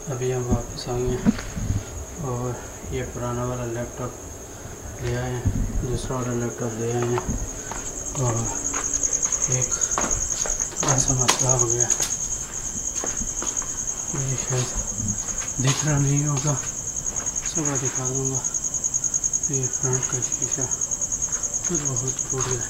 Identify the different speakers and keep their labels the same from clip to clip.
Speaker 1: अभी हम वापस आ गए और ये पुराना वाला लैपटॉप ले आए हैं, दूसरा वाला लैपटॉप ले आए हैं और एक ऐसा मसला हो गया। ये शायद दिख रहा नहीं होगा, सुबह दिखा दूँगा। ये फ्रंट का शीशा खुद बहुत टूट गया।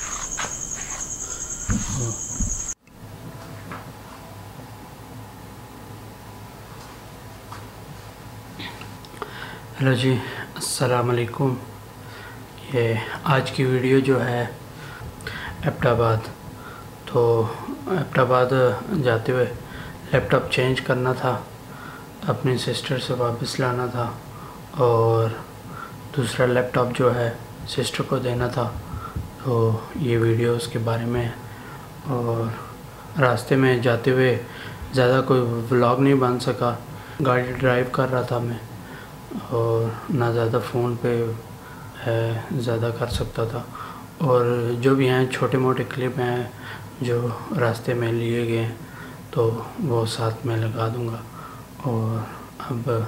Speaker 1: हेलो जी, अस्सलाम वालेकुम। ये आज की वीडियो जो है अब्बोताबाद, तो अब्बोताबाद जाते हुए लैपटॉप चेंज करना था, अपनी सिस्टर से वापस लाना था और दूसरा लैपटॉप जो है सिस्टर को देना था। तो ये वीडियो उसके बारे में है। और रास्ते में जाते हुए ज़्यादा कोई व्लॉग नहीं बन सका, गाड़ी ड्राइव कर रहा था मैं और ना ज़्यादा फ़ोन पे ज़्यादा कर सकता था। और जो भी हैं छोटे मोटे क्लिप हैं जो रास्ते में लिए गए हैं तो वो साथ में लगा दूंगा। और अब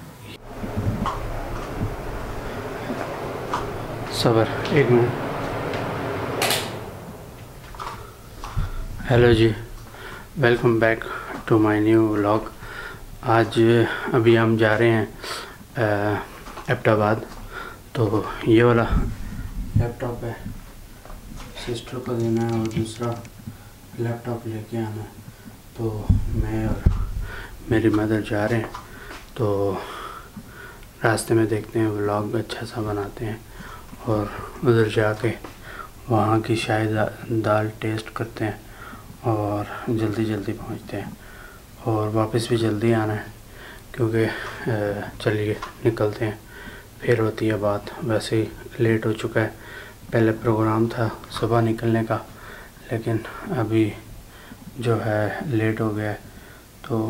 Speaker 1: सबर एक मिनट। Hello ji, welcome back to my new vlog. आज अभी हम जा रहे हैं अब्बोताबाद। तो ये वाला लैपटॉप है, सिस्टर को देना है और दूसरा लैपटॉप लेके आना है। तो मैं और मेरी मदर जा रहे हैं। तो रास्ते में देखते हैं, व्लॉग अच्छा सा बनाते हैं और उधर जाके वहाँ की शाई दाल टेस्ट करते हैं और जल्दी जल्दी पहुँचते हैं और वापस भी जल्दी आना है क्योंकि चलिए निकलते हैं, फिर होती है बात। वैसे ही लेट हो चुका है, पहले प्रोग्राम था सुबह निकलने का लेकिन अभी जो है लेट हो गया है। तो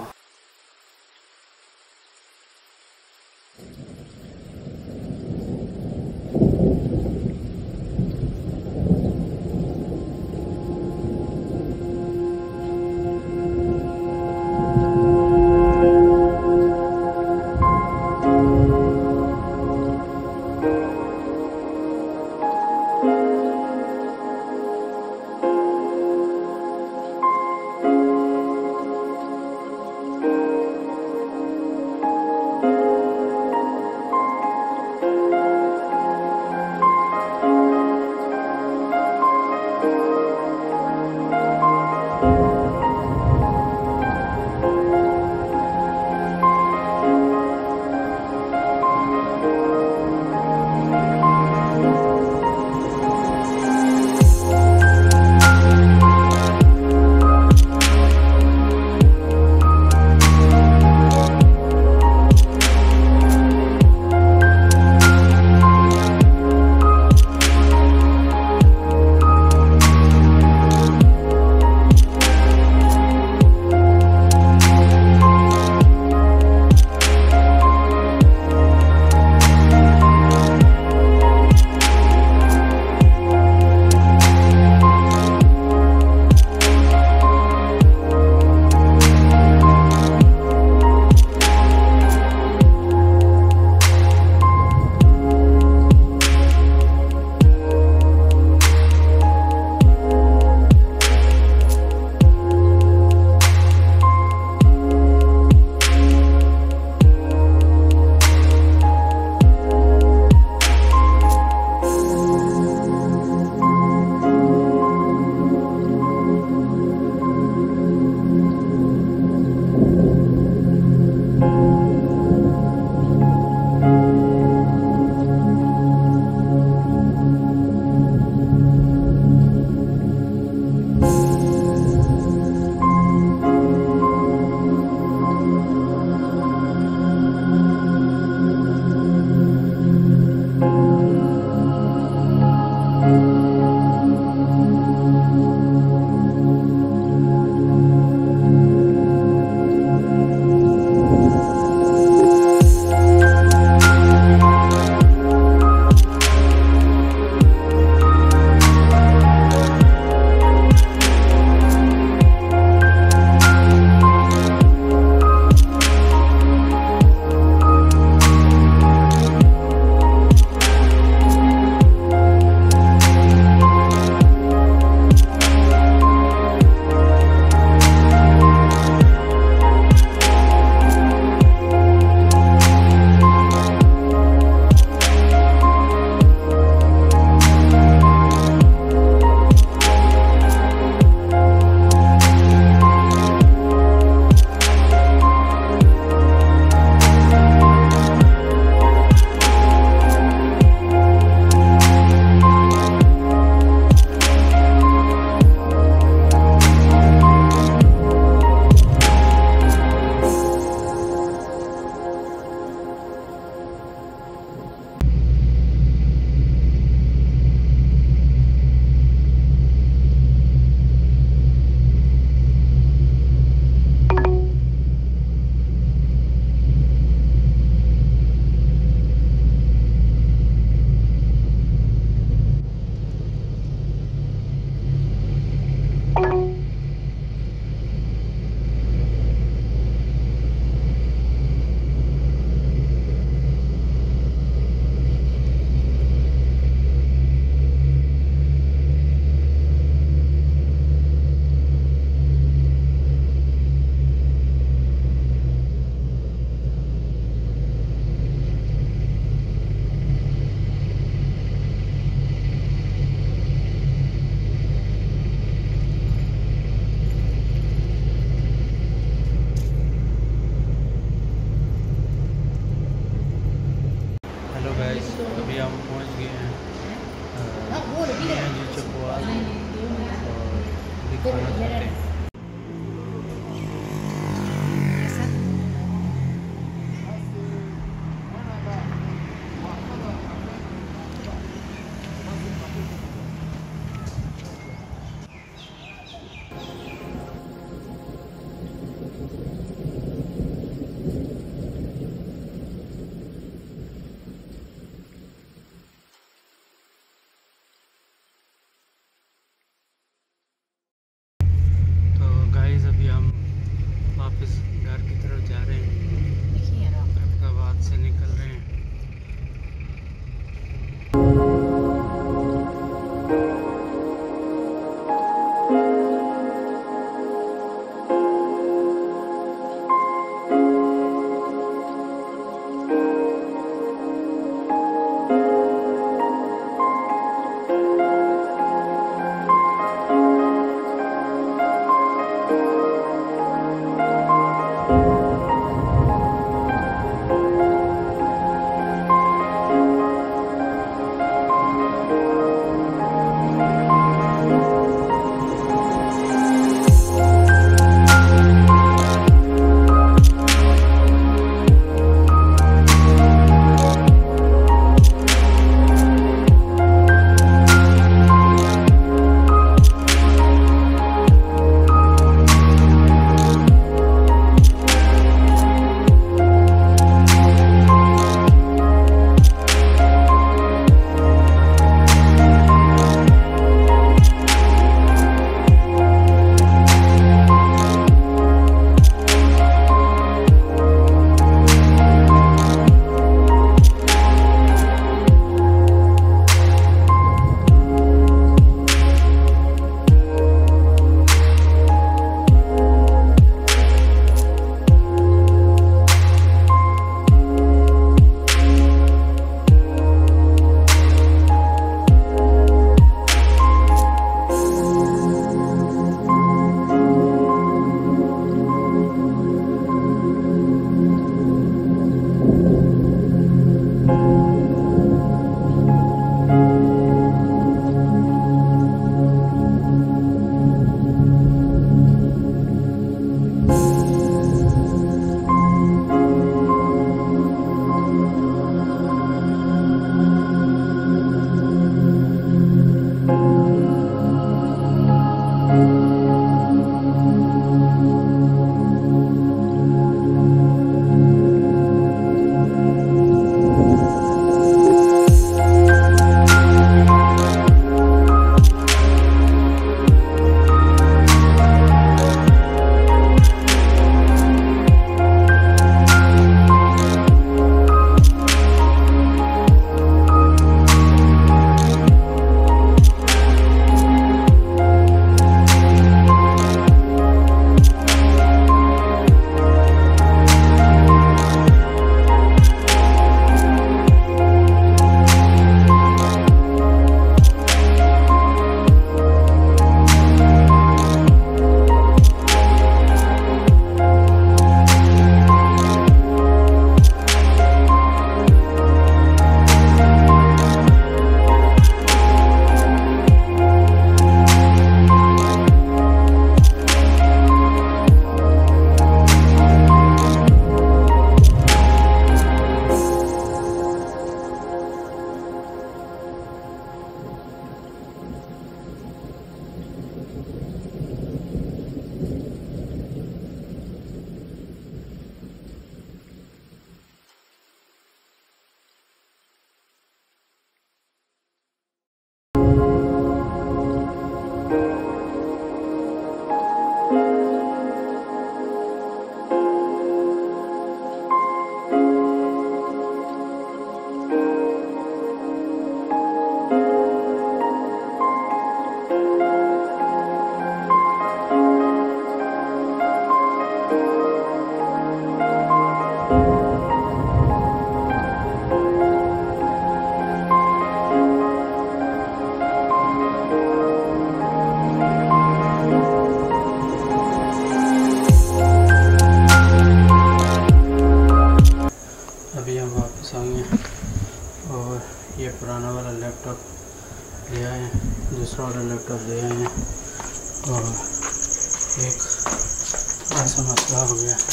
Speaker 1: लैपटॉप ले आए हैं, दूसरा वाला लैपटॉप ले आए हैं और एक ऐसा मसला हो गया,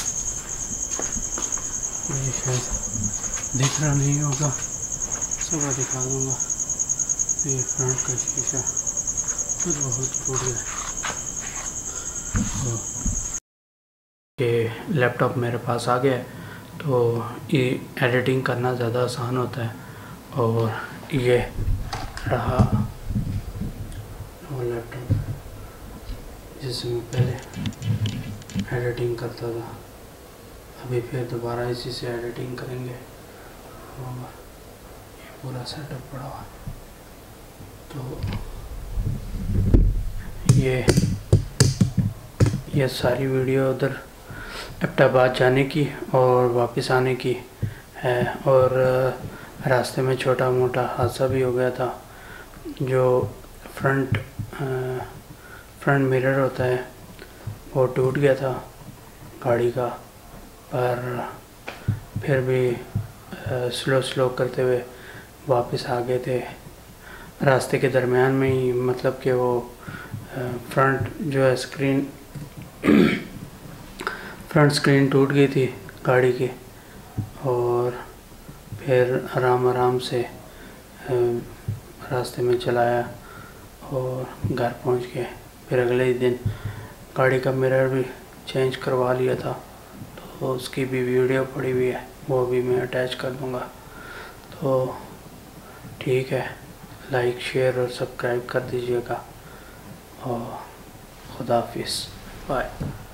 Speaker 1: ये शायद दिख रहा नहीं होगा, सुबह दिखा दूँगा। ये फ्रंट का शीशा तो बहुत टूट गया। ये लैपटॉप मेरे पास आ गया है, तो ये एडिटिंग करना ज़्यादा आसान होता है। और ये रहा वो लैपटॉप जिसमें पहले एडिटिंग करता था, अभी फिर दोबारा इसी से एडिटिंग करेंगे। और ये पूरा सेटअप पड़ा हुआ, तो ये सारी वीडियो उधर अब्बोताबाद जाने की और वापस आने की है। और रास्ते में छोटा मोटा हादसा भी हो गया था, जो फ्रंट मिरर होता है वो टूट गया था गाड़ी का। पर फिर भी स्लो करते हुए वापस आ गए थे। रास्ते के दरमियान में ही, मतलब कि वो फ्रंट जो है फ्रंट स्क्रीन टूट गई थी गाड़ी की। और फिर आराम से रास्ते में चलाया और घर पहुंच गए। फिर अगले ही दिन गाड़ी का मिरर भी चेंज करवा लिया था, तो उसकी भी वीडियो पड़ी हुई है, वो भी मैं अटैच कर दूंगा। तो ठीक है, लाइक शेयर और सब्सक्राइब कर दीजिएगा और खुदा हाफिज़, बाय।